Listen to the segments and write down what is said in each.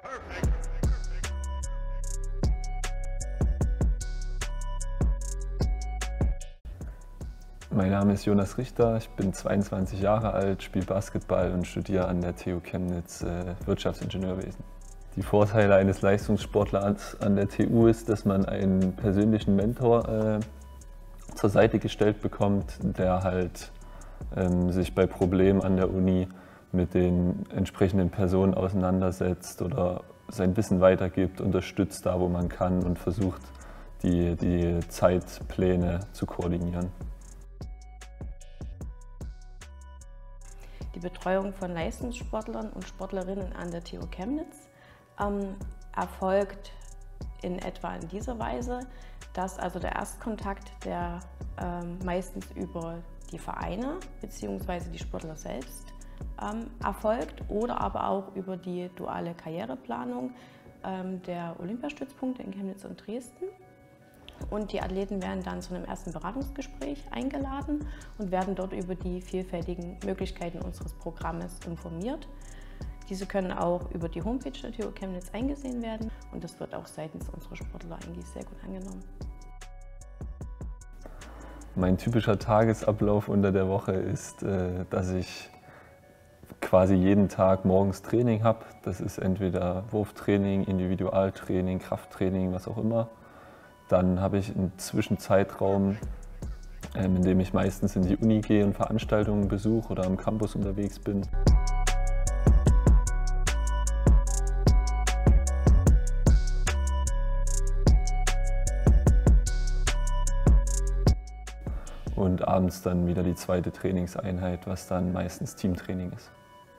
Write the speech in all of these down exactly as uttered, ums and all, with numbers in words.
Mein Name ist Jonas Richter, ich bin zweiundzwanzig Jahre alt, spiele Basketball und studiere an der T U Chemnitz äh, Wirtschaftsingenieurwesen. Die Vorteile eines Leistungssportlers an der T U ist, dass man einen persönlichen Mentor äh, zur Seite gestellt bekommt, der halt ähm, sich bei Problemen an der Uni mit den entsprechenden Personen auseinandersetzt oder sein Wissen weitergibt, unterstützt da, wo man kann und versucht, die, die Zeitpläne zu koordinieren. Die Betreuung von Leistungssportlern und Sportlerinnen an der T U Chemnitz ähm, erfolgt in etwa in dieser Weise, dass also der Erstkontakt der ähm, meistens über die Vereine bzw. die Sportler selbst ähm, erfolgt oder aber auch über die duale Karriereplanung ähm, der Olympiastützpunkte in Chemnitz und Dresden. Und die Athleten werden dann zu einem ersten Beratungsgespräch eingeladen und werden dort über die vielfältigen Möglichkeiten unseres Programmes informiert. Diese können auch über die Homepage der T U Chemnitz eingesehen werden und das wird auch seitens unserer Sportler eigentlich sehr gut angenommen. Mein typischer Tagesablauf unter der Woche ist, dass ich quasi jeden Tag morgens Training habe. Das ist entweder Wurftraining, Individualtraining, Krafttraining, was auch immer. Dann habe ich einen Zwischenzeitraum, in dem ich meistens in die Uni gehe und Veranstaltungen besuche oder am Campus unterwegs bin. Und abends dann wieder die zweite Trainingseinheit, was dann meistens Teamtraining ist.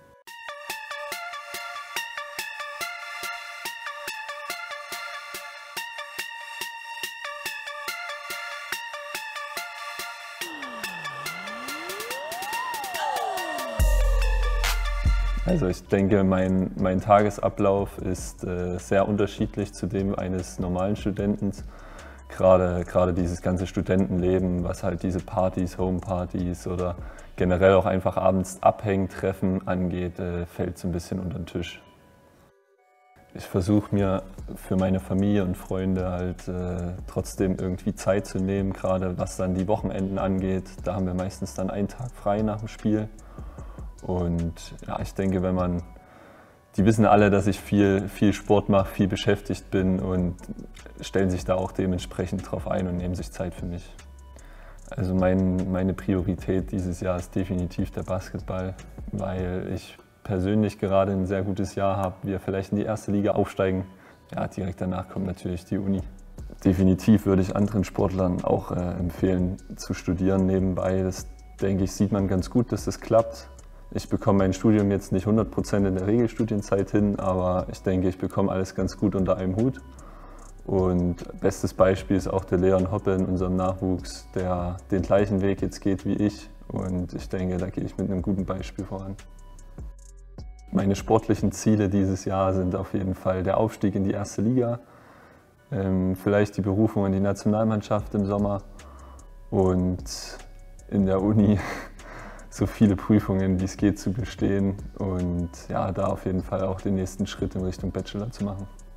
Also ich denke, mein, mein Tagesablauf ist äh, sehr unterschiedlich zu dem eines normalen Studenten. Gerade, gerade dieses ganze Studentenleben, was halt diese Partys, Homepartys oder generell auch einfach abends abhängen, Treffen angeht, äh, fällt so ein bisschen unter den Tisch. Ich versuche mir für meine Familie und Freunde halt äh, trotzdem irgendwie Zeit zu nehmen, gerade was dann die Wochenenden angeht. Da haben wir meistens dann einen Tag frei nach dem Spiel. Und ja, ich denke, wenn man, die wissen alle, dass ich viel, viel Sport mache, viel beschäftigt bin und stellen sich da auch dementsprechend drauf ein und nehmen sich Zeit für mich. Also mein, meine Priorität dieses Jahr ist definitiv der Basketball, weil ich persönlich gerade ein sehr gutes Jahr habe, wir vielleicht in die erste Liga aufsteigen. Ja, direkt danach kommt natürlich die Uni. Definitiv würde ich anderen Sportlern auch äh, empfehlen, zu studieren nebenbei. Das, denke ich, sieht man ganz gut, dass das klappt. Ich bekomme mein Studium jetzt nicht hundert Prozent in der Regelstudienzeit hin, aber ich denke, ich bekomme alles ganz gut unter einem Hut. Und bestes Beispiel ist auch der Leon Hoppe in unserem Nachwuchs, der den gleichen Weg jetzt geht wie ich. Und ich denke, da gehe ich mit einem guten Beispiel voran. Meine sportlichen Ziele dieses Jahr sind auf jeden Fall der Aufstieg in die erste Liga, ähm, vielleicht die Berufung in die Nationalmannschaft im Sommer und in der Uni so viele Prüfungen, wie es geht, zu bestehen und ja, da auf jeden Fall auch den nächsten Schritt in Richtung Bachelor zu machen.